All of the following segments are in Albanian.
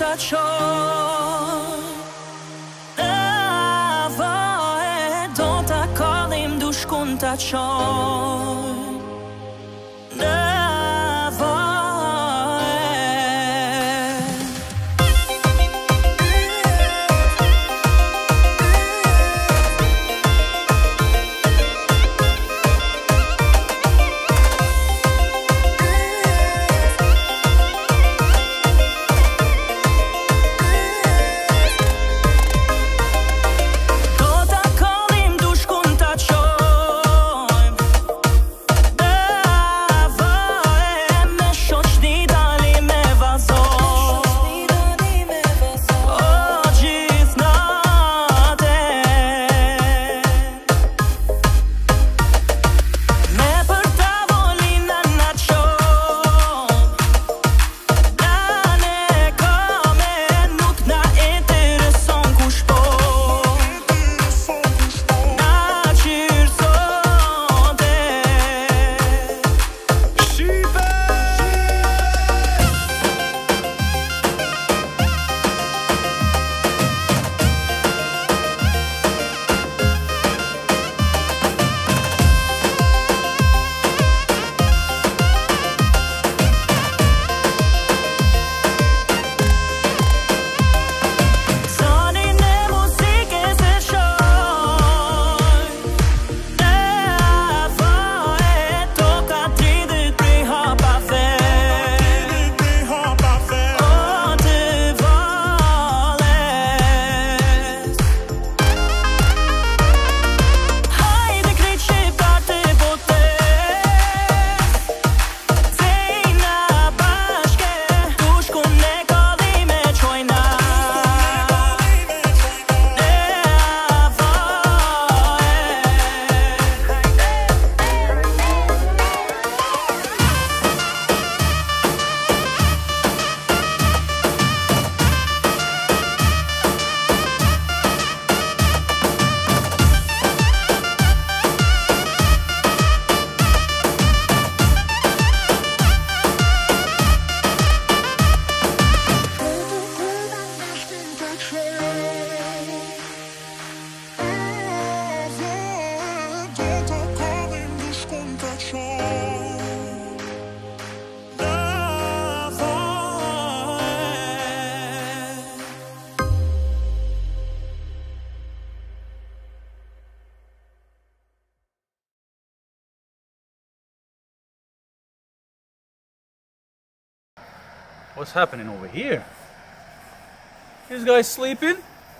ta qoj. Do ta kallim Dushkun ta qoj. What's happening over here? This guy's sleeping?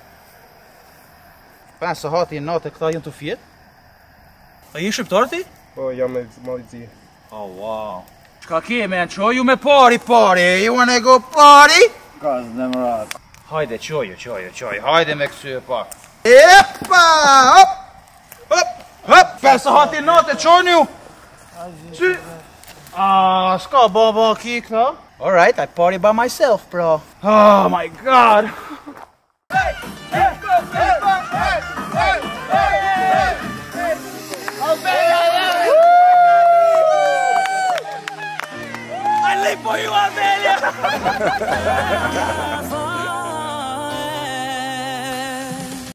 Pensa hati natë këta jenë të fjetë? A je shqiptar ti? Po, jam me Malizia. Oh, wow. Çka ke, man? Qoj ju me party. You wanna go party? Gaz në mërat. Hajde, qoj. Hajde me kësye pak. Epa! Hop! Pensa hati natë, qojnë ju! Sy! S'ka baba kik, no? Alright, I party by myself, bro. Oh my god. I live for you, Amelia!